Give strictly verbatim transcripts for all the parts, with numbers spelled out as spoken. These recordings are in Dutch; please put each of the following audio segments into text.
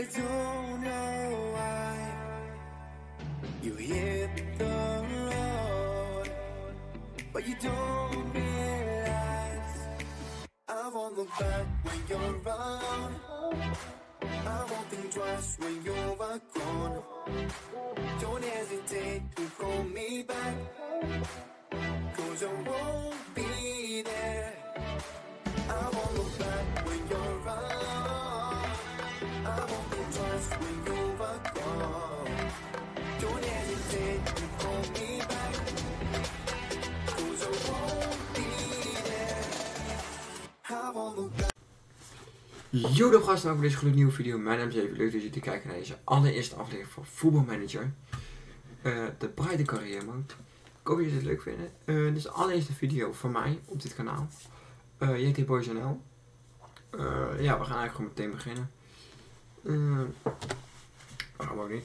I don't know why you hit the road, but you don't realize I won't look back when you're around. I won't think twice when you're gone. Don't hesitate to call me back, 'cause I won't be there. I won't look back when you're around. I won't think twice when you're gone. Don't hesitate to call me back, 'cause I won't be there. I won't look back. Yo, de gasten, welkom bij deze gloednieuwe video. Mijn naam is even leuk dat jullie kijken naar deze allereerste aflevering van Football Manager. Uh, de Brighton carrière mode. Ik hoop dat jullie het leuk vinden. Uh, dit is de allereerste video van mij op dit kanaal. Uh, J T Boys N L. Uh, ja, we gaan eigenlijk gewoon meteen beginnen. Uh, dat gaan we ook niet.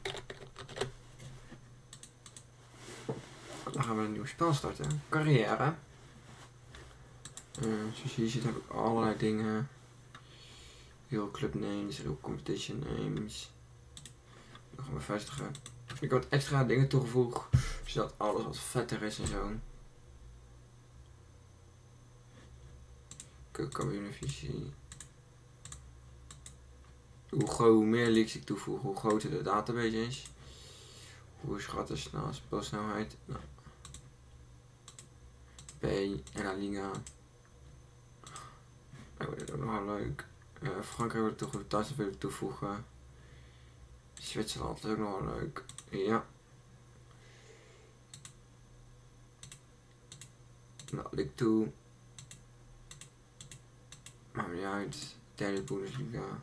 Dan gaan we een nieuw spel starten. Carrière. Uh, zoals je hier ziet heb ik allerlei dingen. Heel club names, heel competition names. Dan gaan we vestigen. Ik heb wat extra dingen toegevoegd, zodat alles wat vetter is en zo. Kampioenenvisie. Hoe, hoe meer leaks ik toevoeg, hoe groter de database is. Hoe schat de snel, spelsnelheid. Nou. B, La Liga. Oh, dit is ook nog wel leuk. Uh, Frankrijk wil ik toevoegen, Duitsland wil ik toevoegen. Zwitserland is ook nog wel leuk. Ja. Nou, ik toe. Maakt me niet uit. Derde Bundesliga.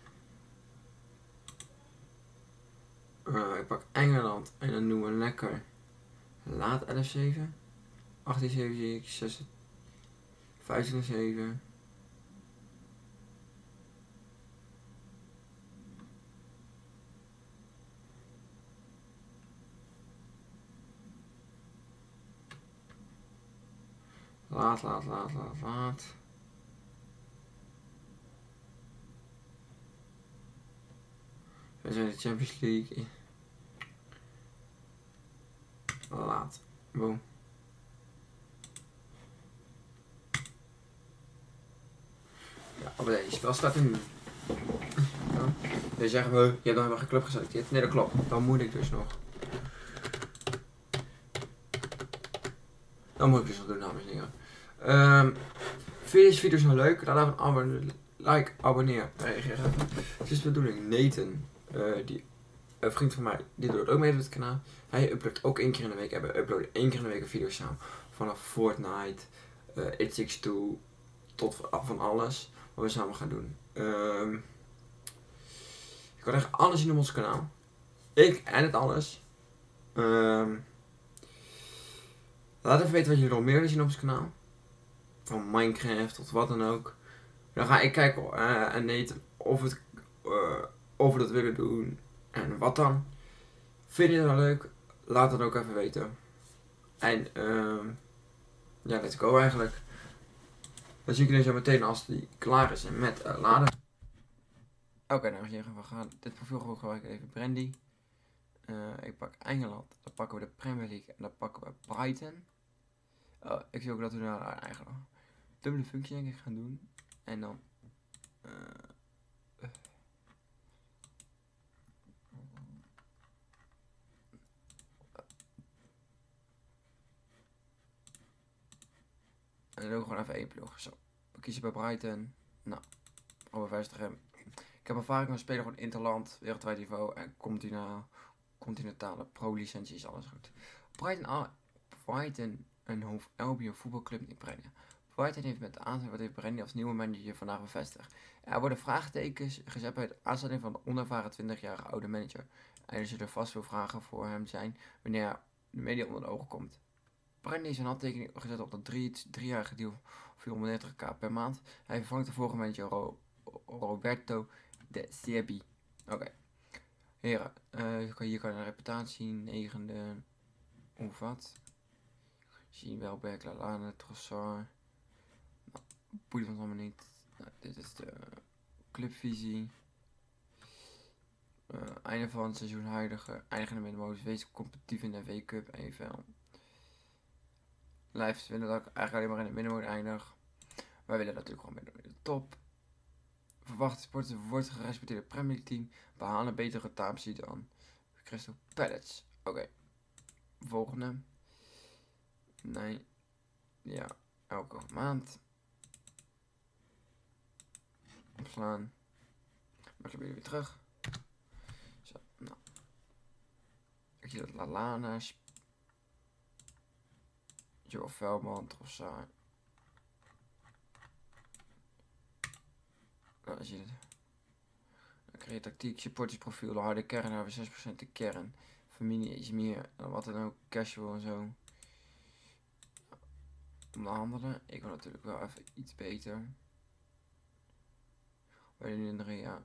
Uh, ik pak Engeland en dan doen we lekker. Laat elf zeven. achttien zeven zie ik. zes, vijftien zeven. Laat, laat, laat, laat, laat. We zijn de Champions League. Laat. Boom. Ja, op deze spel staat er nu. Ja. Dan zeggen we, je hebt nog helemaal geen club geselecteerd. Nee, dat klopt. Dan moet ik dus nog. Dan moet ik dus nog doen, dames en heren. Um, vind je deze video's nou leuk? Laat even een abonne like, abonneer, reageer even. Het is de bedoeling, Nathan, uh, die, een vriend van mij, die doet ook mee op het kanaal. Hij uploadt ook één keer in de week. We uploaden één keer in de week een video samen. Vanaf Fortnite, uh, It Takes Two, tot van alles wat we samen gaan doen. Um, je kan echt alles zien op ons kanaal. Ik en het alles. Um, Laat even weten wat jullie nog meer willen zien op ons kanaal. Van Minecraft tot wat dan ook. Dan ga ik kijken uh, en Nathan of, het, uh, of we dat willen doen. En wat dan. Vind je het nou leuk? Laat het ook even weten. En uh, ja, let's go eigenlijk. Dan zie ik jullie zo meteen als die klaar is en met uh, laden. Oké, okay, dames en heren, we gaan dit profiel gewoon gebruiken even Brandy. Uh, ik pak Engeland, dan pakken we de Premier League en dan pakken we Brighton. Oh, ik zie ook dat we nou eigenlijk dubbele functie denk ik gaan doen. En dan uh, uh. En dan doe ik gewoon even één ploeg. Zo, we kiezen bij Brighton. Nou, gaan we vestigen. Ik heb ervaring met spelen gewoon interland, wereldwijd niveau en continentaal. Continentale pro-licentie is alles goed. Brighton, Brighton en Hove Albion voetbalclub in Brengen. Brighton heeft met de aanstelling wat heeft Brengen als nieuwe manager vandaag bevestigd. Er worden vraagtekens gezet bij de aanstelling van de onervaren twintigjarige oude manager. En er zullen vast veel vragen voor hem zijn wanneer de media onder de ogen komt. Brengen heeft zijn handtekening gezet op de drie, driejarige deal vierhonderddertig k per maand. Hij vervangt de vorige manager Ro Roberto De Zerbi. Oké. Okay. Heren, uh, hier kan je een reputatie, negende, of wat. Zie wel, Berk, Lalane, Trossard. Nou, boeit ons allemaal niet. Nou, dit is de clubvisie. Uh, einde van het seizoen huidige. Eindigen in de middenmoot. Wees competitief in de V Cup en E F L. Lijft willen dat ik eigenlijk alleen maar in de middenmoot eindig. Wij willen natuurlijk gewoon meedoen in de top. Verwachte sporters wordt een gerespecteerde Premier League team. Behalen betere resultaten dan Crystal Palace. Oké. Okay. Volgende. Nee. Ja. Elke maand. Opslaan. Maar ik heb jullie weer terug. Zo. Nou. Ik zie dat Lallana. Joe Velman. Trossard. Nou, zie je het. Dan krijg je tactiek, supportersprofiel, de harde kern, hebben we zes procent de kern. Familie is meer dan wat dan ook, casual en zo. Onderhandelen, ik wil natuurlijk wel even iets beter. Bij de nu ja.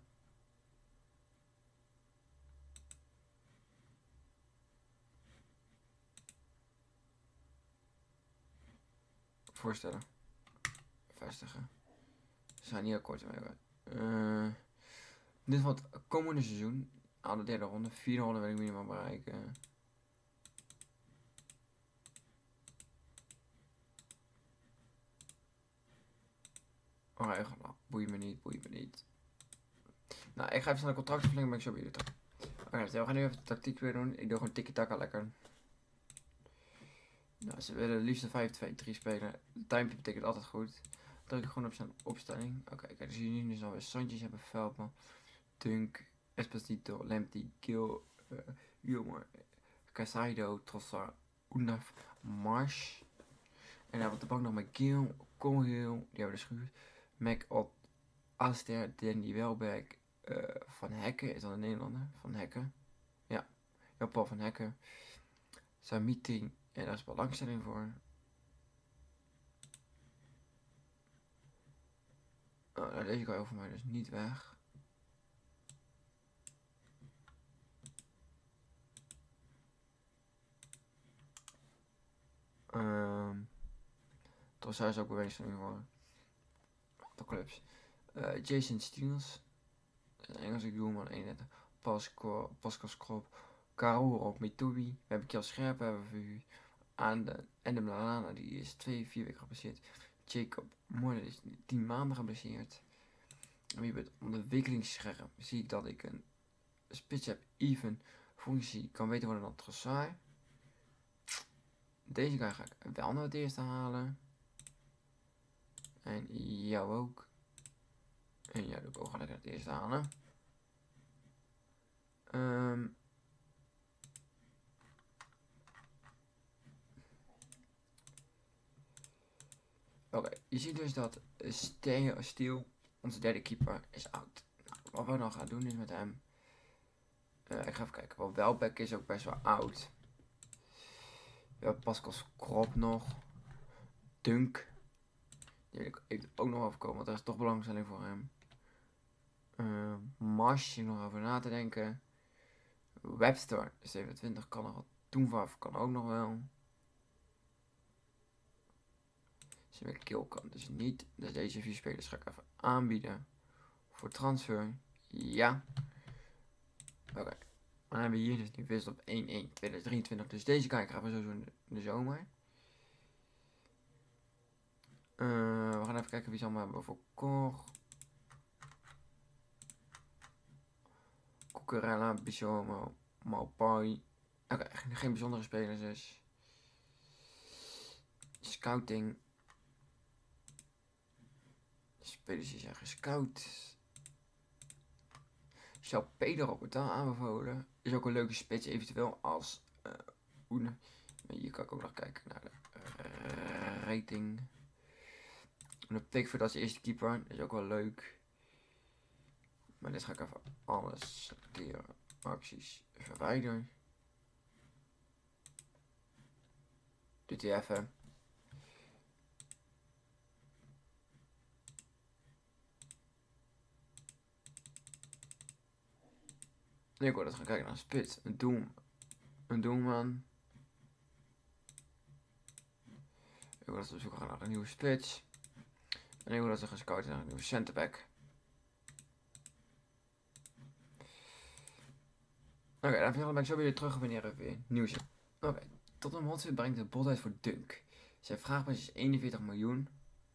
Voorstellen. Vestigen. Ze zijn niet akkoord mee. Uh, dit wordt het komende seizoen. Aan de derde ronde. Vierde ronde wil ik minimaal bereiken. Oh, eigenlijk, nou, boeit me niet, boeit me niet. Nou, ik ga even snel een contract verlengen, maar ik zo bij jullie terug. Oké, okay, we gaan nu even de tactiek weer doen. Ik doe gewoon tiki-taka lekker. Nou, ze willen het liefst vijf twee drie spelen. De timepie betekent altijd goed. Druk ik gewoon op zijn opstelling. Oké, okay, kijk, dus hier nu dus alweer Sanchez hebben, Veldman, Dunk, Esposito, Lamptey, Gil, uh, Wilmer, Casado, Trossard, Unaf, Marsh. En dan op de bank nog met Gil, Colhill, die hebben de schuur. Mac op Aster, Danny Welbeck, uh, Van Hekken, is dat een Nederlander? Van Hekken. Ja, Jan-Paul van Hekken. Zijn meeting, en daar is belangstelling voor. Oh, nou, deze kan over mij dus niet weg. Um, Trossard is ook beweging voor de clubs. Uh, Jason Steels, een Engelse doelman, eenendertig. Pascal, Pascal Skrop, Karol op Mitubi. We hebben Kjell Scherp hebben we aan de en de Lallana, die is twee, vier weken geblesseerd. Jacob Moore is tien maanden geblesseerd. En wie het ontwikkelingsscherm zie ik dat ik een spits heb, even functie kan beter worden dan Trossard. Deze guy ga ik wel naar het eerste halen. En jou ook. En jou doe ik ook gelijk naar het eerste halen. Um, Oké, okay, je ziet dus dat Steel, onze derde keeper, is oud. Nou, wat we dan gaan doen is met hem. Uh, ik ga even kijken. Wel, Welbeck is ook best wel oud. We hebben Pascal Skrop nog. Dunk. Die wil ik even ook nog overkomen, want daar is toch belangstelling voor hem. Uh, Marsh, hier nog over na te denken. Webster, zevenentwintig, kan nog wat doen van, kan ook nog wel. Zijn kill kan dus niet. Dus deze vier spelers ga ik even aanbieden. Voor transfer. Ja. Oké. Okay. Dan hebben we hier dus nu wissel op één één tweeduizend drieëntwintig. Dus deze guy krijgen we sowieso in de, in de zomer. Uh, we gaan even kijken wie ze allemaal hebben voor Koch. Cucurella, Bishomo, Maupai. Oké, okay, geen bijzondere spelers dus. Scouting. Spelers die zijn gescout. Zou Pedro Portaal aanbevolen. Is ook een leuke spits eventueel als uh, Oene. Maar hier kan ik ook nog kijken naar de uh, rating. En op Pickford als eerste keeper. Is ook wel leuk. Maar dit ga ik even alles selecteren. Acties verwijderen. Doet hij even. Nu ik wil dat gaan kijken naar een spits. Een doem. Een doelman. Ik wil dat we zoeken gaan naar een nieuwe spits. En ik wil dat we gaan scouten naar een nieuwe centerback. Oké, okay, dan ben ik zo weer terug wanneer er weer nieuws is. Oké, okay. Tottenham Hotspur brengt de bod uit voor Dunk. Zijn vraagprijs is eenenveertig miljoen.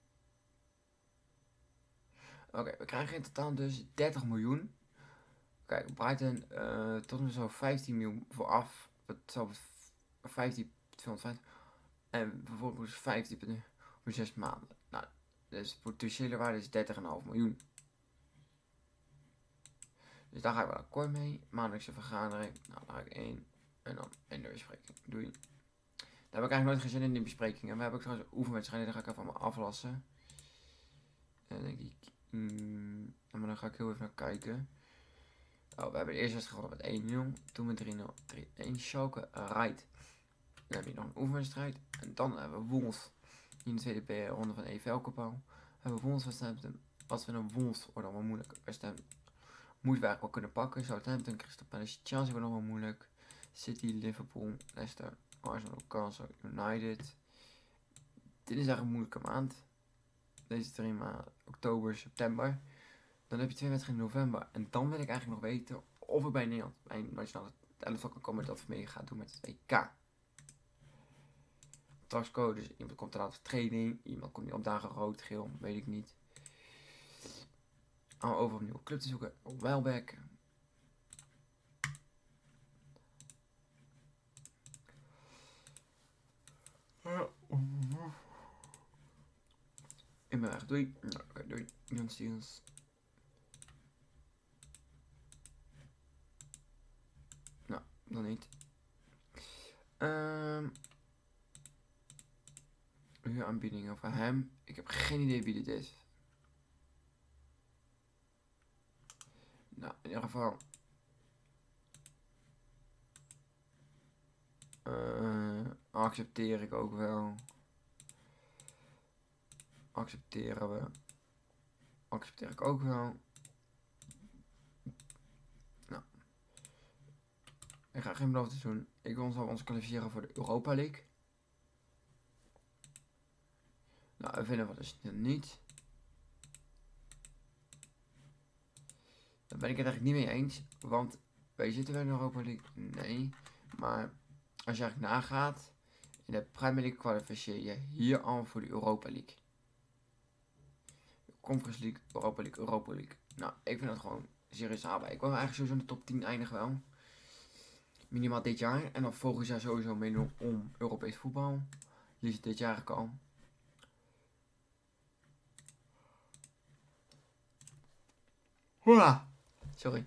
Oké, okay, we krijgen in totaal dus dertig miljoen. Kijk, Brighton, uh, tot nu zo vijftien miljoen vooraf. Het zal vijftien, tweehonderdvijftig. En vervolgens vijftien voor zes maanden. Nou, dus de potentiële waarde is dertig komma vijf miljoen. Dus daar ga ik wel akkoord mee. Maandelijkse vergadering. Nou, daar ga ik één. En dan in de bespreking. Doei. Daar heb ik eigenlijk nooit geen zin in die besprekingen. We hebben ook trouwens oefenwedstrijden. Daar ga ik even allemaal aflassen. En dan denk ik. Mm, maar dan ga ik heel even naar kijken. Oh, we hebben de eerste wedstrijd gewonnen met één nul. Toen met drie nul. drie-één. Schalke. Right. Dan heb je nog een oefenwedstrijd. En dan hebben we Wolves. In de tweede ronde van E F L Cup. Hebben we Wolves Westhampton. Wat we een Wolves wordt allemaal moeilijk. Westhampton moeten we eigenlijk wel kunnen pakken. Southampton, Crystal Palace, Chelsea wordt nog wel moeilijk. City, Liverpool, Leicester, Arsenal, Newcastle, United. Dit is eigenlijk een moeilijke maand. Deze drie maanden, oktober, september. Dan heb je twee wedstrijden in november. En dan wil ik eigenlijk nog weten of ik bij Nederland, bij nationale elftal kan komen dat we mee gaan doen met het W K. Trachtscode, dus iemand komt eruit op training, iemand komt niet op dagen rood, geel, weet ik niet. Al over een nieuwe club te zoeken, Welbeck. In mijn weg, doei. Nou, oké, okay, doei. Jan Steels. Nou, dan niet. Um, Huuraanbiedingen voor hem. Ik heb geen idee wie dit is. Nou, in ieder geval. Uh, accepteer ik ook wel. Accepteren we. Accepteer ik ook wel. Nou. Ik ga geen belofte doen. Ik wil ons al ons kwalificeren voor de Europa League. Nou, we vinden we dus niet. Daar ben ik het eigenlijk niet mee eens. Want wij zitten wel in de Europa League. Nee. Maar als je eigenlijk nagaat. In de Premier League kwalificeer je hier al voor de Europa League. Conference League, Europa League, Europa League. Nou, ik vind dat gewoon serieus haalbaar. Ik wil eigenlijk sowieso in de top tien eindigen wel. Minimaal dit jaar. En dan volgend jaar sowieso meedoen om Europees voetbal. Liefst dit jaar al. Hoera! Sorry.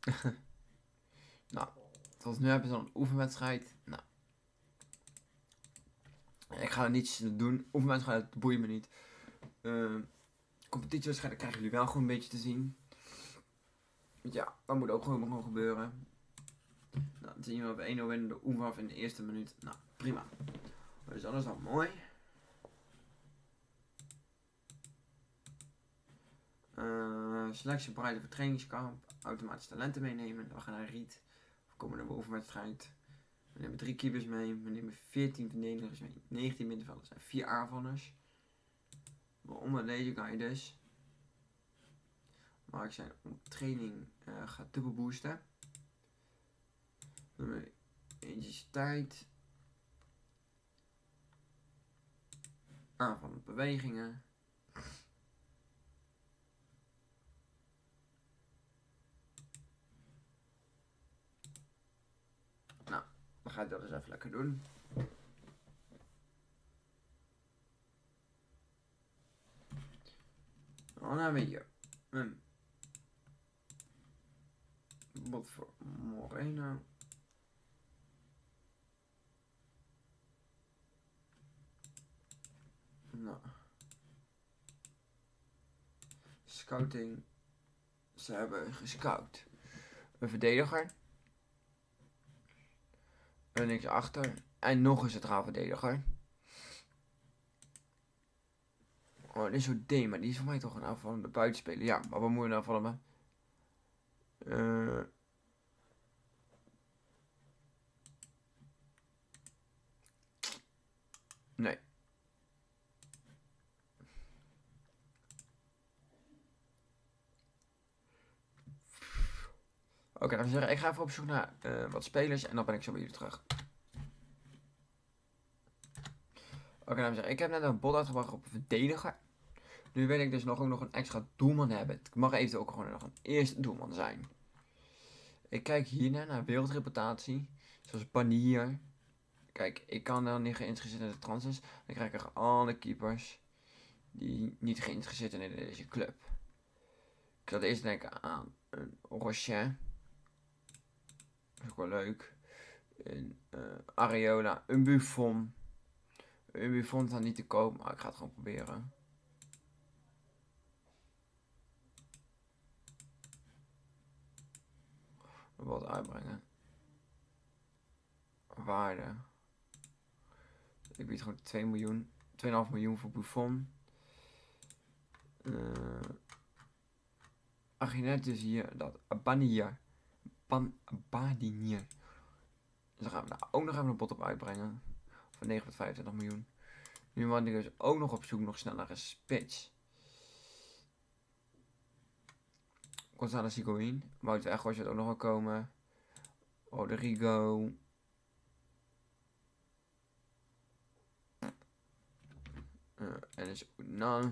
Nou, tot nu hebben ze dan een oefenwedstrijd. Nou. Ik ga er niets doen. Oefenwedstrijd boeit me niet. Uh, competitiewedstrijden krijgen jullie wel gewoon een beetje te zien. Ja, dat moet ook gewoon nog gebeuren. Nou, dan zien we op één nul winnen de oefenwaf in de eerste minuut. Nou, prima. Dus dat is dan mooi. Uh, selectie bereiden voor trainingskamp. Automatisch talenten meenemen. We gaan naar Riet. We komen naar de oefenwedstrijd. We nemen drie keepers mee. We nemen veertien verdedigers mee. negentien middenvelders en vier aanvallers. Waaronder deze guy dus. Maar ik zijn op training uh, gaat dubbel boosten. Nummer intensiteit. Aanvallende bewegingen. Nou, dan ga ik dat eens even lekker doen. Dan hebben we hier een bot voor Moreno. Nou. Scouting. Ze hebben gescout. Een verdediger. En niks achter. En nog een centraal verdediger. Oh, dit is zo'n D, maar die is voor mij toch een aanvallende buitenspeler. Ja, maar wat moet je nou aanvallen? Uh, nee. Oké, okay, dan zeggen ik ga even op zoek naar uh, wat spelers en dan ben ik zo bij jullie terug. Oké, okay, dan zeg ik heb net een bot uitgebracht op een verdediger. Nu wil ik dus nog ook nog een extra doelman hebben. Het mag eventueel ook gewoon nog een eerste doelman zijn. Ik kijk hierna naar wereldreputatie. Zoals Banier. Kijk, ik kan dan niet geïnteresseerd in de transfers. Dan krijg ik alle keepers die niet geïnteresseerd zijn in deze club. Ik zal eerst denken aan een Rocher. Dat is ook wel leuk. Een uh, Areola, een Buffon. Een Buffon staat niet te koop, maar ik ga het gewoon proberen. Wat uitbrengen. Waarde. Ik bied gewoon twee miljoen. twee komma vijf miljoen voor Buffon. Uh, Ach je net dus hier dat Banier. Ban Badinier. Dus dan gaan we daar ook nog even een bot op uitbrengen. Van negen komma vijfentwintig miljoen. Nu ben ik dus ook nog op zoek nog snel naar een spits. Gonzalo Higuaín. Wouter Weghorst wordt ook nog wel komen. Rodrigo. Uh, en is Unan.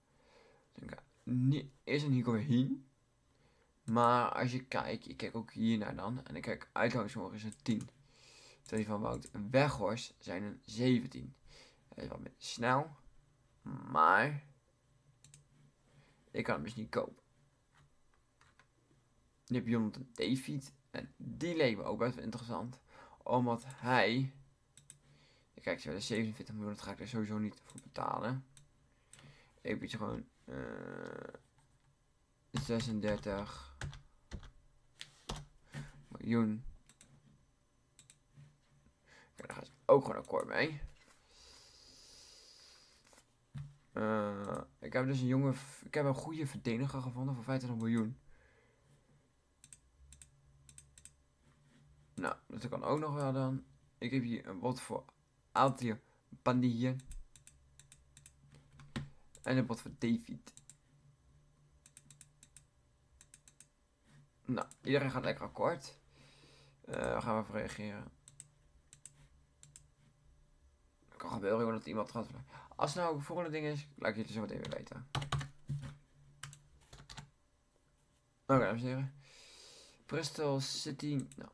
Is een Higuaín. Maar als je kijkt, ik kijk ook hier naar dan. En ik kijk uitgangsvermogen is een tien. Terwijl die van Wouter Weghorst zijn een zeventien. Hij is wat minder snel. Maar ik kan hem dus niet kopen. Nu heb je Jonathan David. En die leek me ook best wel interessant. Omdat hij... Kijk, ze willen zevenenveertig miljoen. Dat ga ik er sowieso niet voor betalen. Ik bied je gewoon... Uh, zesendertig miljoen. Kijk, daar ga ik ook gewoon akkoord mee. Uh, ik heb dus een jonge... Ik heb een goede verdediger gevonden voor vijfentwintig miljoen. Nou, dat kan ook nog wel dan. Ik heb hier een bot voor Altier Banier. En een bot voor David. Nou, iedereen gaat lekker akkoord. Uh, daar gaan we even reageren. Het kan gebeuren dat iemand gaat. Als het nou het volgende ding is, laat ik jullie zo meteen weer weten. Oké, okay, dames en heren. Bristol City. Nou.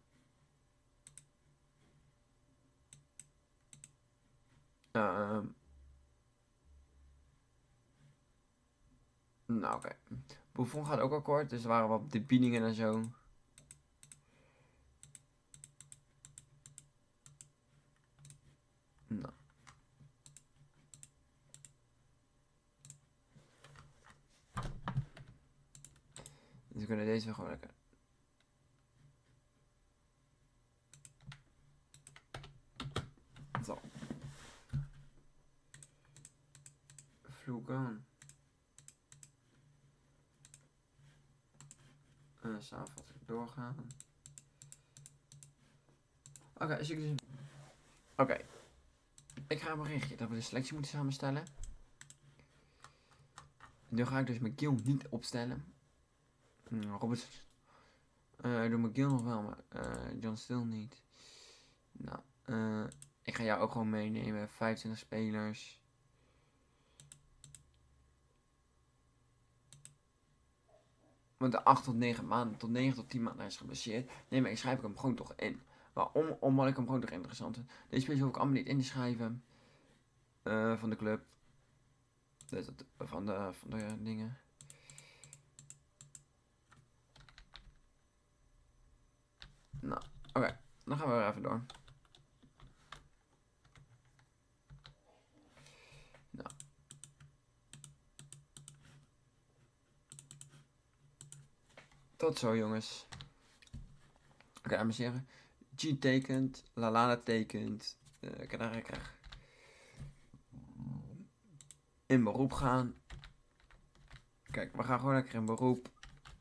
Uh, nou, oké. Okay. Buffon gaat ook akkoord, dus er waren wat de biedingen en zo. Nou. Dus we kunnen deze weer gewoon lekker. Zo. Vloeken. En s'avonds doorgaan. Oké, okay, dus ik dus... Oké. Okay. Ik ga een berichtje dat we de selectie moeten samenstellen. Nu ga ik dus McGill niet opstellen. Robert. Uh, ik doe McGill nog wel, maar uh, John Still niet. Nou, uh, ik ga jou ook gewoon meenemen. vijfentwintig spelers. Want de acht tot negen maanden, tot negen tot tien maanden is geblesseerd. Nee, maar ik schrijf ik hem gewoon toch in. Waarom? Omdat ik hem gewoon toch interessant vind. Deze spelers hoef ik allemaal niet in te schrijven. Uh, van de club. Dus het, van, de, van de dingen. Nou, oké. Okay. Dan gaan we weer even door. Nou. Tot zo, jongens. Oké, okay, dames en heren. G tekent, Lallana tekent. Uh, ik kan krijg in beroep gaan. Kijk, we gaan gewoon lekker in beroep.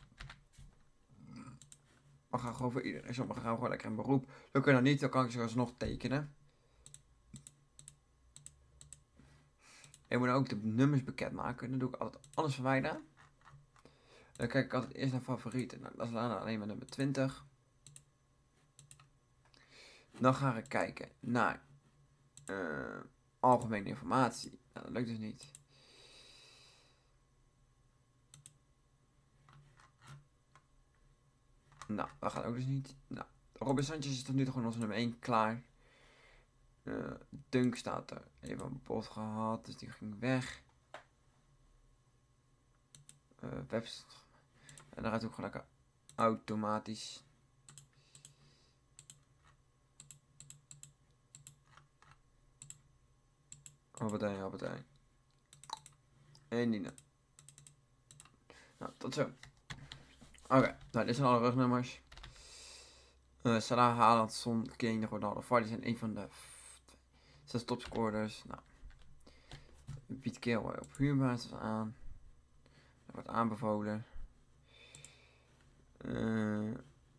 We gaan gewoon voor iedereen. Sommigen gaan gewoon lekker in beroep. Lukt er nou niet, dan kan ik ze alsnog tekenen. Ik moet ook de nummers bekendmaken. Dan doe ik altijd alles verwijderen. Dan kijk ik altijd eerst naar favorieten. Nou, dat is alleen maar nummer twintig. Dan ga ik kijken naar uh, algemene informatie. Nou, dat lukt dus niet. Nou, dat gaat ook dus niet. Nou, Robin Sanchez is tot nu toe gewoon onze nummer één klaar. Uh, Dunk staat er. Even een bot gehad, dus die ging weg. Uh, Webster. En dan gaat het ook gewoon lekker automatisch. Hoppatee, hoppatee. En die. Nou, tot zo. Oké, okay, nou dit zijn alle rugnummers. Uh, Salah, Haaland, Son, Kane, Ronaldo, Vardy zijn een van de zes topscorers. Nou, Piet Keel op huurbasis aan. Dat wordt aanbevolen. Uh,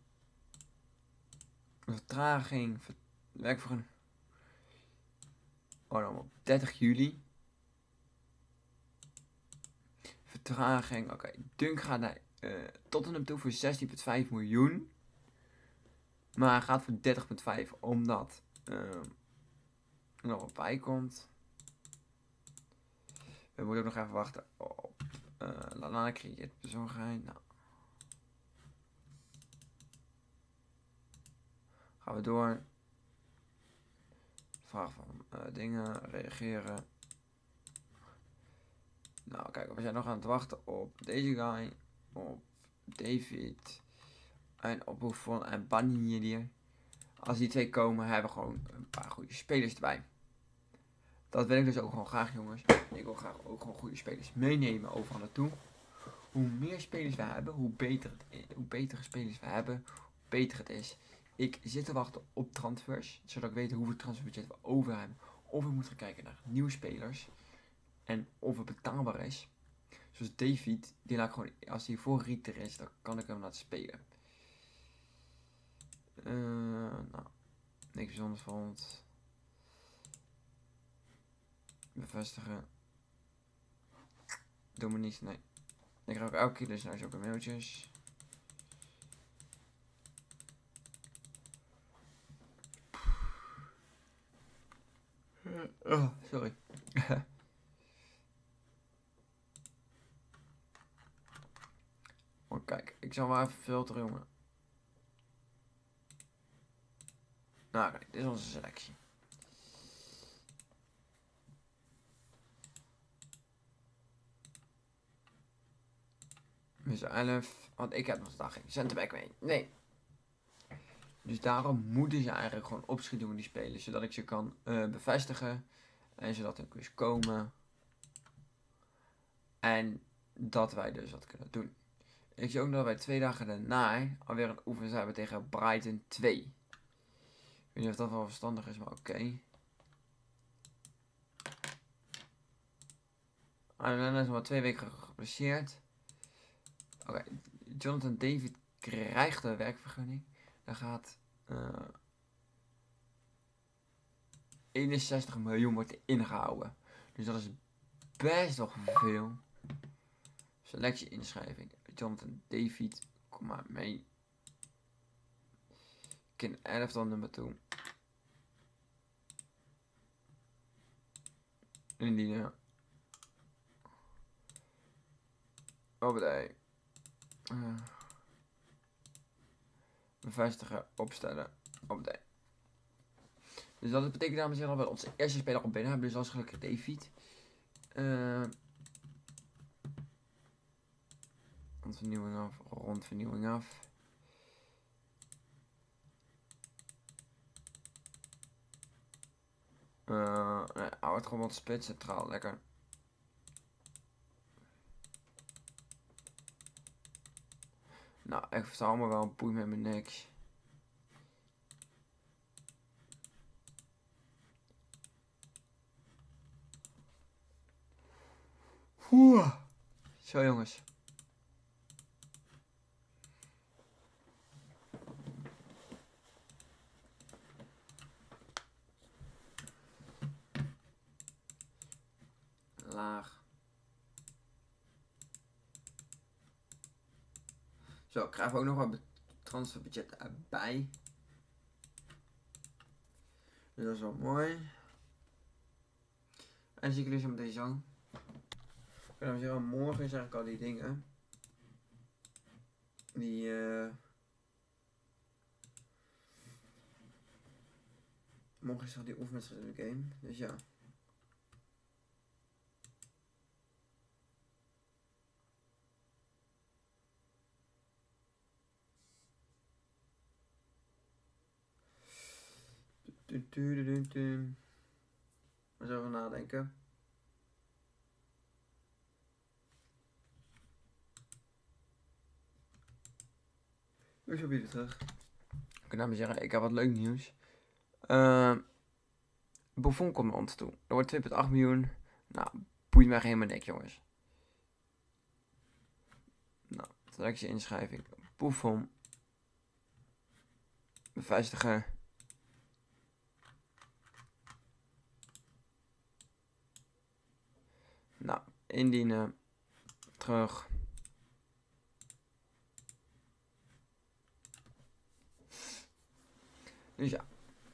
vertraging. Ver, werk voor een. Oh, dan op dertig juli. Vertraging. Oké, okay. Dunk gaat naar uh, Tottenham toe voor zestien komma vijf miljoen. Maar hij gaat voor dertig komma vijf omdat uh, er nog wat bij komt. We moeten ook nog even wachten op uh, Lallana creëert bezorgheid. Nou. Gaan we door. Vraag van uh, dingen, reageren. Nou, kijk, we zijn nog aan het wachten op deze guy, op David en op Buffon en Bannier hier. Als die twee komen, hebben we gewoon een paar goede spelers erbij. Dat wil ik dus ook gewoon graag, jongens. Ik wil graag ook gewoon goede spelers meenemen overal naartoe. Hoe meer spelers we hebben, hoe beter het is, hoe betere spelers we hebben, hoe beter het is. Ik zit te wachten op transfers, zodat ik weet hoeveel transferbudget we over hebben. Of ik moet gaan kijken naar nieuwe spelers. En of het betaalbaar is. Zoals David, die laat ik gewoon, als hij voor Rieter is, dan kan ik hem laten spelen. Uh, nou, niks bijzonders vond. Bevestigen. Doe me niet, nee. Ik krijg ook elke keer dus naar zulke mailtjes. Oh, sorry. Maar kijk, ik zal maar even filteren, jongen. Nou, kijk, dit is onze selectie. Dus elf, want ik heb nog dag geen centerback mee. Nee. Dus daarom moeten ze eigenlijk gewoon opschieten met die spelen, zodat ik ze kan uh, bevestigen. En zodat er dus komen. En dat wij dus wat kunnen doen. Ik zie ook dat wij twee dagen daarna alweer een oefening hebben tegen Brighton twee. Ik weet niet of dat wel verstandig is, maar oké. Okay. Arlen is maar twee weken geblesseerd. Oké, okay. Jonathan David krijgt een werkvergunning. Daar gaat uh, eenenzestig miljoen wordt ingehouden. Dus dat is best nog veel. Selectie inschrijving. Jonathan David, kom maar mee. Ik in elftal nummer toe. Indienen. Hoppatee. Uh, bevestigen, opstellen. Hoppatee. Dus dat betekent, dames en heren, dat we onze eerste speler op binnen hebben. Dus dat is gelukkig David. Uh, rondvernieuwing af, rondvernieuwing af. Uh, nee, hij wordt gewoon wat spits centraal, lekker. Nou, ik versta allemaal wel een poei met mijn niks. Oeh. Zo jongens. Laag. Zo, krijgen we ook nog wat transferbudget erbij. Dus dat is wel mooi. En dan zie ik jullie zo meteen zo. En dan zeggen morgen zeg ik al die dingen. Die uh... morgen is al die oefenwedstrijd in de game. Dus ja. Maar zo even nadenken. Ik ben weer terug. Ik kan namelijk zeggen, ik heb wat leuk nieuws. Uh, Buffon komt naar ons toe. Er wordt twee komma acht miljoen. Nou, boeit mij helemaal nek, jongens. Nou, selectie inschrijving. Buffon. Bevestigen. Nou, indienen. Terug. Dus ja.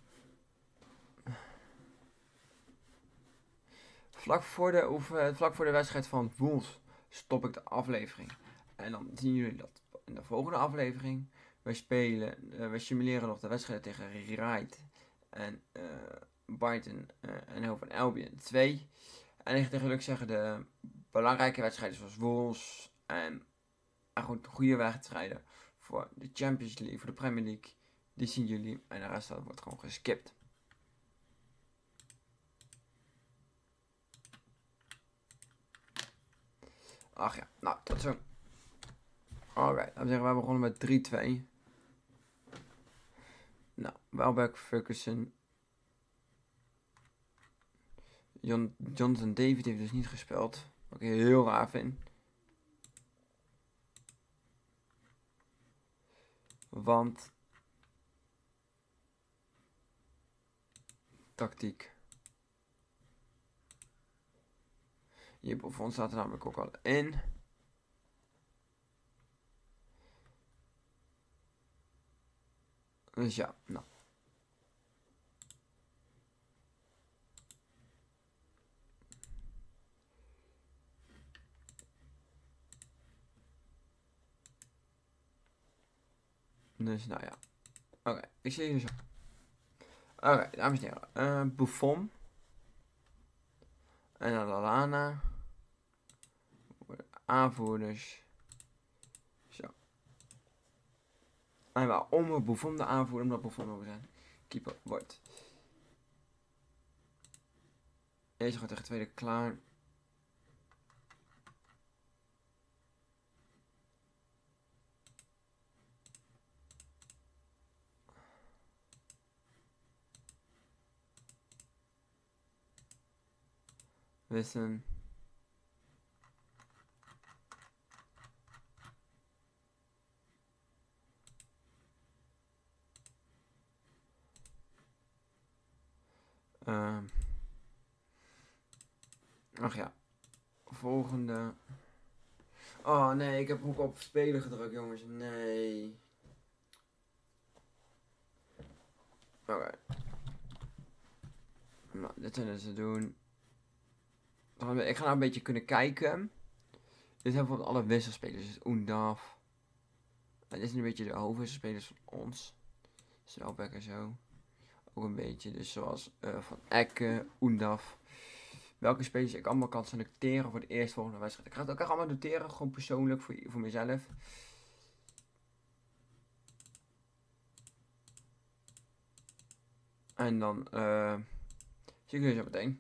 Vlak voor de, of, uh, vlak voor de wedstrijd van Wolves stop ik de aflevering. En dan zien jullie dat in de volgende aflevering. Wij spelen, uh, wij simuleren nog de wedstrijd tegen Wright en uh, Brighton uh, en Hove Albion twee. En ik tegen zeggen de belangrijke wedstrijden zoals Wolves en, en goed goede wedstrijden voor de Champions League, voor de Premier League. Die zien jullie en de rest wordt gewoon geskipt. Ach ja, nou tot zo. Alright, laten we zeggen, we begonnen met drie twee. Nou, Welbeck, Ferguson. John, Jonathan David heeft dus niet gespeeld. Wat ik heel raar vind. Want tactiek. Hier Buffon staat er namelijk ook al in. Dus ja, nou. Dus nou ja. Oké, okay, ik zie jullie zo. Oké, okay, dames en heren. Uh, Buffon. En dan Lallana. Aanvoerders. Zo. En waarom Buffon de aanvoerder? Omdat Buffon over zijn keeper wordt. Deze gaat tegen tweede klaar. Wissen. Uh, ach ja. Volgende. Oh nee, ik heb ook op spelen gedrukt, jongens. Nee. Oké. Okay. Nou, dit zijn ze doen. Ik ga nou een beetje kunnen kijken. Dit hebben bijvoorbeeld alle wisselspelers. Dus Oendaf. En dit zijn een beetje de hoofdwisselspelers van ons. Snelbeck en zo. Ook een beetje. Dus zoals uh, Van Ekke, Oendaf. Welke spelers ik allemaal kan selecteren voor de eerstvolgende wedstrijd. Ik ga het ook allemaal noteren. Gewoon persoonlijk voor, voor mezelf. En dan uh, zie ik jullie zo meteen.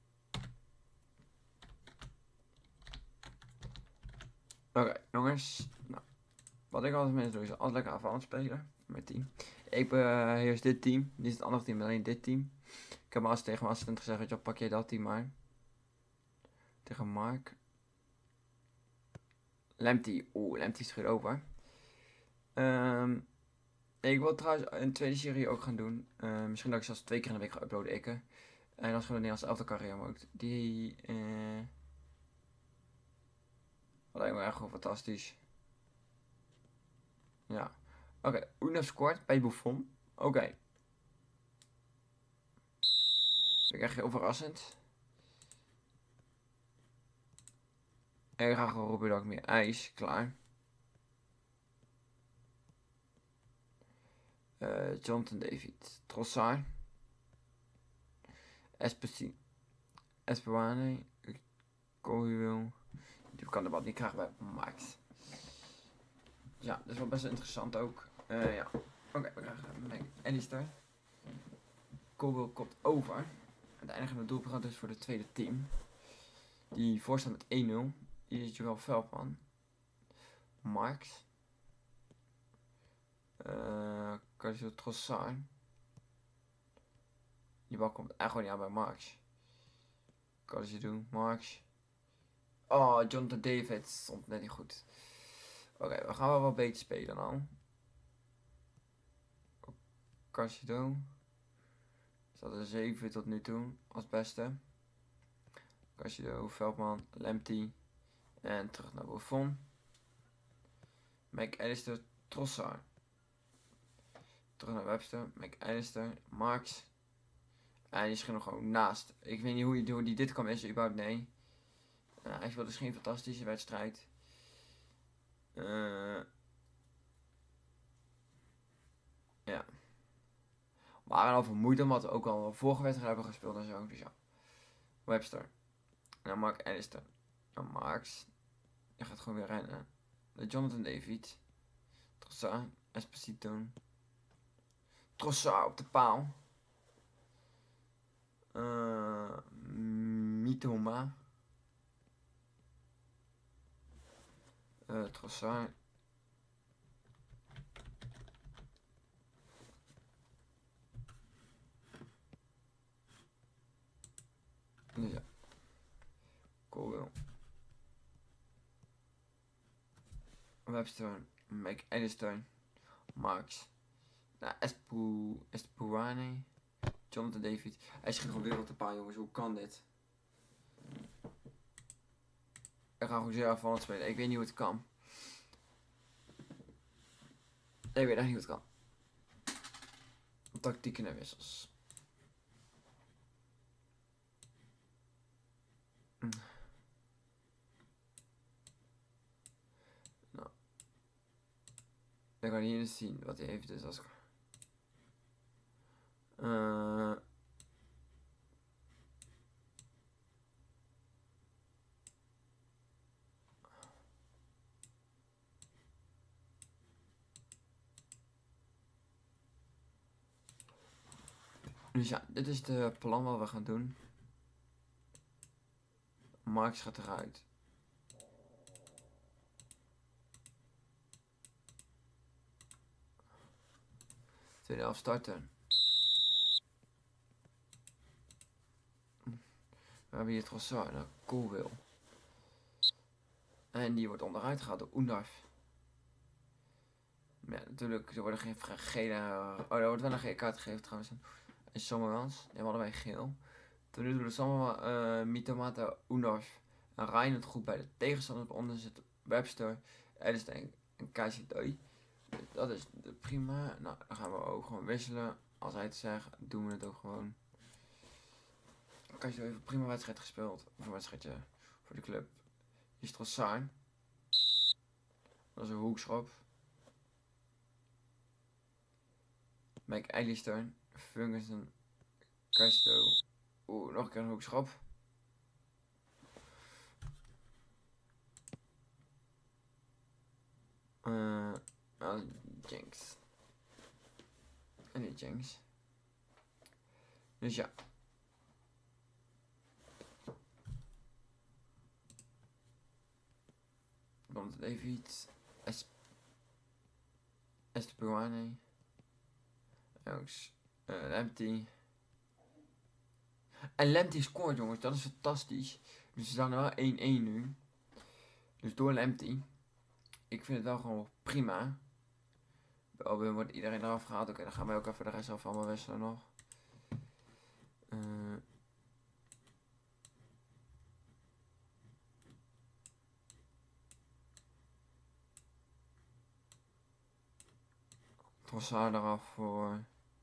Oké, okay, jongens. Nou, wat ik altijd mensen doe is altijd lekker avond spelen. Met team. Ik beheers uh, dit team. Niet het andere team, alleen dit team. Ik heb als tegen mijn assistent gezegd, weet je, pak je dat team maar. Tegen Mark. Lemty. Oeh, Lemty is goed over. Um, ik wil trouwens een tweede serie ook gaan doen. Uh, misschien dat ik zelfs twee keer in de week ga uploaden. Ik. En dat is gewoon de Nederlandse elftal carrière mode. Die... Uh, dat lijkt me echt gewoon fantastisch. Ja. Oké, okay. Una scoort bij Buffon. Oké. Okay. Vind ik echt heel verrassend. En graag Robin ook meer ijs. Klaar. Uh, Jonathan David. Trossard. Especi. Espuane. Cohuil. Die kan de bal niet krijgen bij Max. Ja, dat is wel best interessant ook. Uh, ja. Oké, okay, we krijgen Alistair. Cohuil komt over. Het eindigende doelpunt gaat dus voor het tweede team. Die voorstaat met één nul. Hier is Joël Veldman. Marx. Uh, Carlos Trossard. Die bal komt echt gewoon niet aan bij Marx. Kan je doen, Marx. Oh, Jonathan David stond net niet goed. Oké, okay, we gaan wel wat beter spelen dan. Casido. Staat er zeven tot nu toe als beste. Casido, Veldman, Lamptey. En terug naar Buffon. McAllister, Trossard. Terug naar Webster, McAllister, Marx. En die schiet nog gewoon naast. Ik weet niet hoe die, hoe die dit kan missen, überhaupt nee. Uh, hij speelt dus geen fantastische wedstrijd. Uh, ja. Maar we al vermoeid omdat we ook al vorige wedstrijd hebben gespeeld en zo. Dus ja. Webster. En dan Mark Allister. En Marx. Die gaat gewoon weer rennen. De Jonathan David. Trossard. Esposito. Trossard op de paal. Uh, Mitoma. Uh, Trossard. Dus ja. Cool. Webster. McAllister. Marx. Nou, Espu... Espuane. Jonathan David. Hij schiet gewoon weer op de paal, jongens. Hoe kan dit? Ik ga gewoon zeer afvallend spelen. Ik weet niet hoe het kan. Ik weet echt niet hoe het kan. Tactieken en wissels. Hm. Nou. Ik kan hier eens zien wat hij heeft. Dus als ik... Uh... Dus ja, dit is de plan wat we gaan doen. Marx gaat eruit. Tweede helft starten. We hebben hier Trossard en Coolwil. En die wordt onderuit gehaald door Undarf. Ja, natuurlijk, er worden geen gele... Oh, er wordt wel een gele kaart gegeven trouwens. En Sommermans, die hebben allebei geel. Toen nu doen de Sommermans, uh, Mitomata, Undarf en Ryan het goed bij de tegenstander. Onder zit Webster, Edison en, en Kajsidoi. Dat is prima. Nou, dan gaan we ook gewoon wisselen. Als hij het zegt, doen we het ook gewoon. Kajsidoi heeft een prima wedstrijd gespeeld. Of een wedstrijdje voor de club. Hier is Trossard. Dat is een hoekschop. McAllister, Ferguson, Casto. Oeh, nog een keer een hoekschop. Uh, uh, Jenks. En die Jenks. Dus ja. Want David. Es Estepuane. Jongens. Uh, Lamptey. En Lamptey scoort, jongens. Dat is fantastisch. Dus we staan er wel één één nu. Dus door Lamptey. Ik vind het wel gewoon prima. Bij Albion wordt iedereen eraf gehaald. Oké, okay, dan gaan wij ook even de rest af allemaal wisselen nog. Uh, Trossard eraf voor...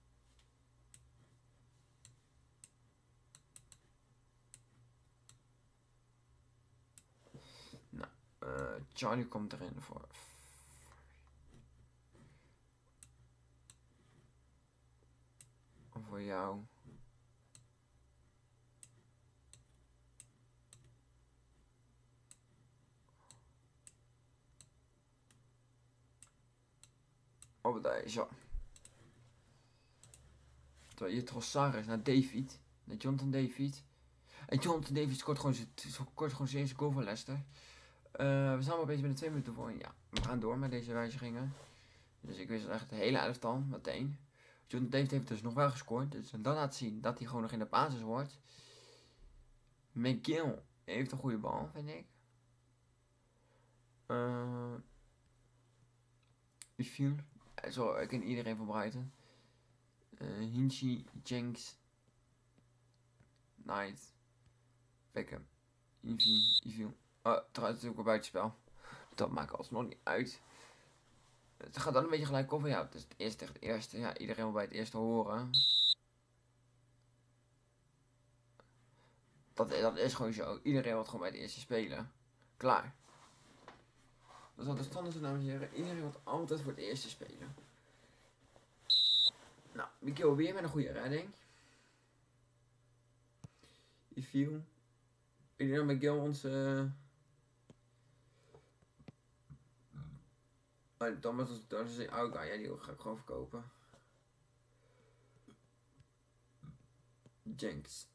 Nou, uh, Charlie komt erin voor... Voor jou. Op deze. Terwijl je Trossard is naar David. Naar Jonathan David. En Jonathan David scoort gewoon zijn, scoort gewoon zijn eerste goal voor Leicester. Uh, we zijn al bezig met de twee minuten voor. Ja, we gaan door met deze wijzigingen. Dus ik wist echt het hele elftal meteen. Jonathan David heeft dus nog wel gescoord. Dus dan laat zien dat hij gewoon nog in de basis wordt. McGill heeft een goede bal, vind ik. Uh, die viel. Zo, ik ken iedereen van Brighton. Uh, Hinchi, Jenks, Knight, Beckham, Ivy, Ivy. Oh, trouwens natuurlijk wel buitenspel. Dat maakt alsnog niet uit. Het gaat dan een beetje gelijk over. Ja, het is het eerste tegen het eerste. Ja, iedereen wil bij het eerste horen. Dat, dat is gewoon zo. Iedereen wil gewoon bij het eerste spelen. Klaar. Dat is altijd standaard, dames en heren. Iedereen wil altijd voor het eerste spelen. Nou, Mikkel weer met een goede redding. Die viel. Ik denk dat Miguel ons... Uh... Oh, Thomas was dat is een oude guy. Ja, die ga ik gewoon verkopen. Jenks.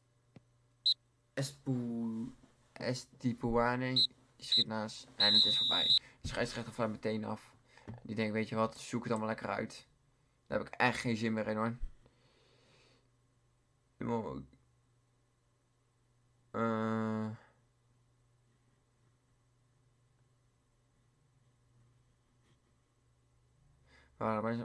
Espu... Estipuane. Die schiet naast. En het is voorbij. De scheidsrechter valt meteen af. Die denkt, weet je wat, zoek het allemaal lekker uit. Daar heb ik echt geen zin meer in hoor. Uh... Waar ben je?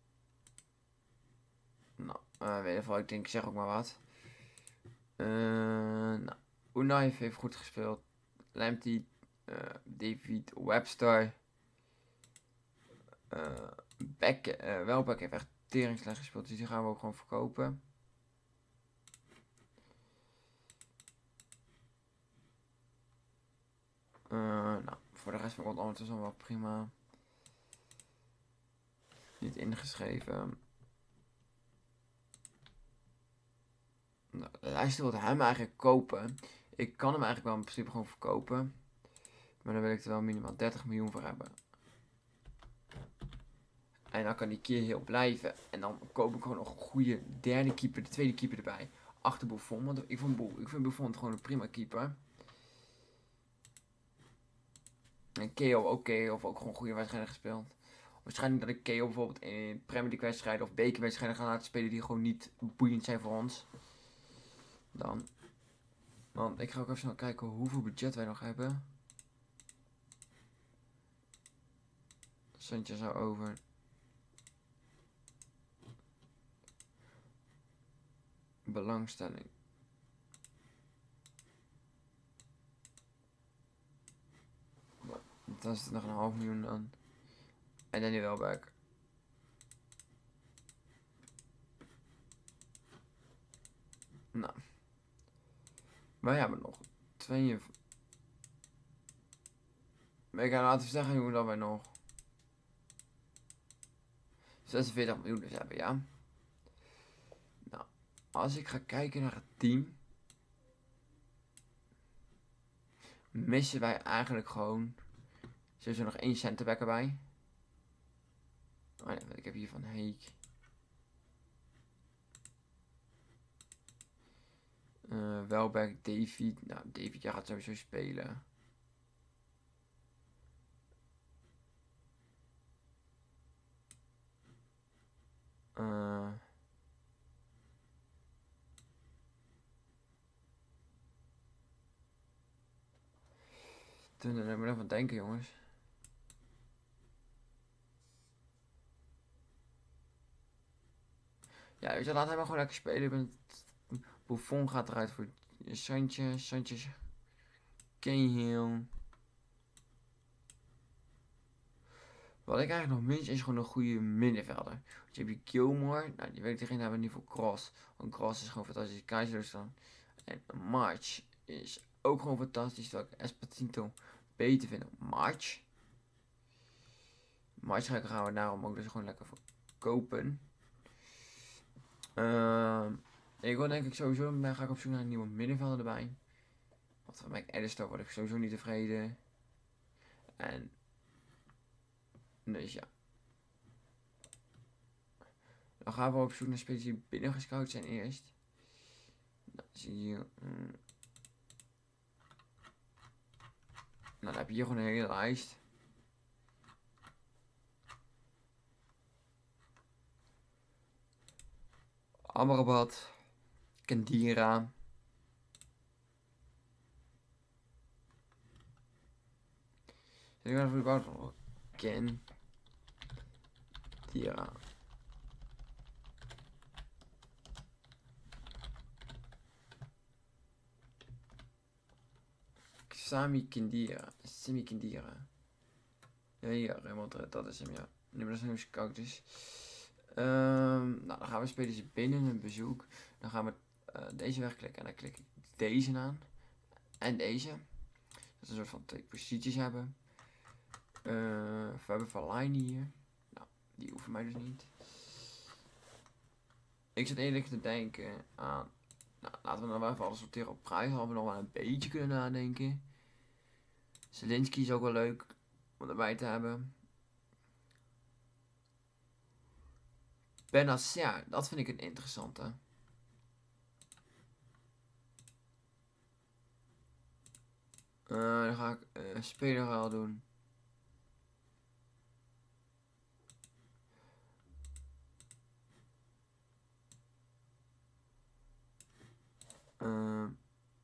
Nou, uh, weet je wel, ik denk, ik zeg ook maar wat. Uh, nou, Unai heeft goed gespeeld. Lamptey, uh, David Webster. Uh, Beck, uh, Welbeck heeft echt tering slecht gespeeld, dus die gaan we ook gewoon verkopen. Uh, nou, voor de rest van het ondertussen wel prima. Niet ingeschreven. Nou, Leicester wil hem eigenlijk kopen. Ik kan hem eigenlijk wel in principe gewoon verkopen. Maar dan wil ik er wel minimaal dertig miljoen voor hebben. En dan kan die keer heel blijven. En dan koop ik gewoon nog een goede derde keeper, de tweede keeper erbij. Achter Buffon. Want ik vind, Buffon, ik vind Buffon gewoon een prima keeper. En K O ook oké, of ook gewoon goede wedstrijden gespeeld. Waarschijnlijk dat ik K O bijvoorbeeld in Premier League wedstrijden of bekerwedstrijden ga laten spelen die gewoon niet boeiend zijn voor ons. Dan. Want ik ga ook even snel kijken hoeveel budget wij nog hebben. Centje zo over. Belangstelling. Dan is het nog een half miljoen dan. En dan die Welbeck. Nou. Wij hebben nog twee. Maar ik ga laten zeggen hoe dat wij nog zesenveertig miljoen dus hebben, ja. Nou, als ik ga kijken naar het team, missen wij eigenlijk gewoon. Zit er nog één centerback erbij? Oh nee, ik heb hier van Heek. Uh, Welbeck, David. Nou, David, jij gaat sowieso spelen. Uh, Toen er maar even aan denken, jongens. Ja, weet je, laat hij maar gewoon lekker spelen. Buffon gaat eruit voor Sanchez, Sanchez, Cahill. Wat ik eigenlijk nog mis is gewoon een goede middenvelder. Want je hebt je Gilmore. Nou, die weet ik degene hebben we niet voor Cross. Want Cross is gewoon fantastisch. Keizer dan. En March is ook gewoon fantastisch. Terwijl ik Esposito beter vind dan March. March gaan we daarom ook dus gewoon lekker voor kopen. Uh, ik wil denk ik sowieso, dan ga ik op zoek naar een nieuwe middenvelder erbij. Want van Mac Allister word ik sowieso niet tevreden. En dus ja. Dan gaan we op zoek naar spelers die binnengescout zijn eerst. Nou, zie je hier. Mm. Nou, dan heb je hier gewoon een hele lijst. Amrabat, Kendira. Ik weet niet of ik überhaupt nog ken. Kendira. Sami Kendira. Sami Kendira. Ja, hier, Raymond, dat is hem, ja. Nu maar dat is een scout is. Um, nou, dan gaan we spelen binnen een bezoek. Dan gaan we uh, deze wegklikken en dan klik ik deze aan. En deze. Dat is een soort van twee posities hebben. Uh, we hebben Verline hier. Nou, die hoeven mij dus niet. Ik zit eerlijk te denken aan... Nou, laten we dan wel even alles sorteren op prijs. Hadden we nog wel een beetje kunnen nadenken. Zelensky is ook wel leuk om erbij te hebben. Benacer, dat vind ik een interessante. Uh, dan ga ik uh, spelerruil doen. Uh,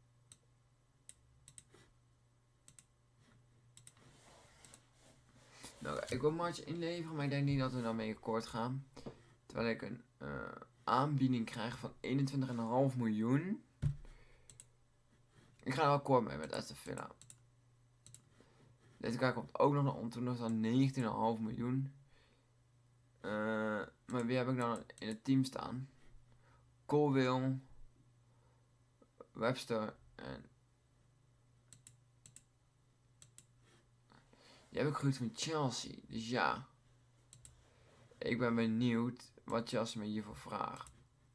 nou, ik wil March inleveren, maar ik denk niet dat we daarmee akkoord gaan. Terwijl ik een uh, aanbieding krijg van eenentwintig komma vijf miljoen. Ik ga er akkoord mee met Aston Villa. Deze guy komt ook nog naar om, toen nog dan negentien komma vijf miljoen. Uh, maar wie heb ik dan in het team staan? Colwill, Webster en... Die heb ik gehuurd van Chelsea, dus ja. Ik ben benieuwd wat Chelsea me hiervoor vraagt.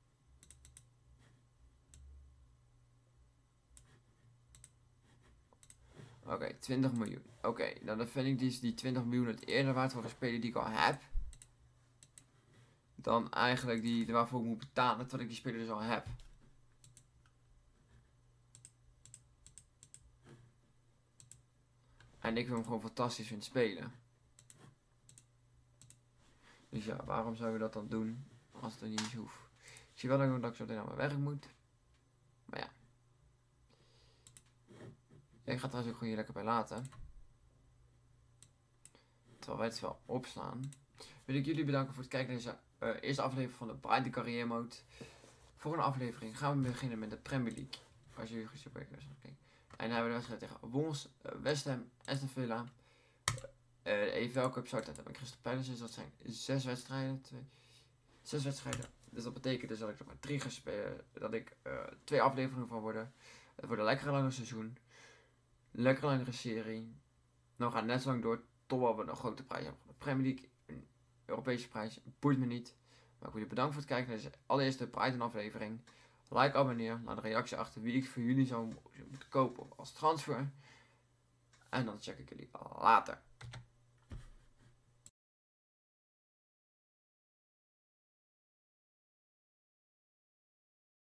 Oké, okay, twintig miljoen. Oké, okay, nou dan vind ik dus die twintig miljoen het eerder waard voor een speler die ik al heb. Dan eigenlijk die waarvoor ik moet betalen, terwijl ik die speler dus al heb. En ik wil hem gewoon fantastisch vinden spelen. Dus ja, waarom zou je dat dan doen als het er niet eens hoeft? Ik zie wel dat ik, dat ik zo meteen naar mijn werk moet. Maar ja. Ik ga trouwens ook gewoon hier lekker bij laten. Terwijl wij het wel opslaan. Wil ik jullie bedanken voor het kijken naar deze uh, eerste aflevering van de Brighton Carrière Mode. Volgende aflevering gaan we beginnen met de Premier League. Als jullie gezien hebben. En dan hebben we de wedstrijd tegen Wolves, uh, West Ham, Aston Villa. Uh, de E F L Cup zou het met Crystal Palace, dus dat zijn zes wedstrijden. Twee, zes wedstrijden. Dus dat betekent dus dat ik er maar drie ga spelen. Dat ik uh, twee afleveringen van worden. Het wordt een lekkere lange seizoen. Lekkere langere serie. Nou, we gaan net zo lang door totdat we een grote prijs hebben. De Premier League, een Europese prijs, boeit me niet. Maar ik wil je bedanken voor het kijken naar deze allereerste Brighton aflevering. Like, abonneer, laat een reactie achter wie ik voor jullie zou moeten kopen als transfer. En dan check ik jullie later.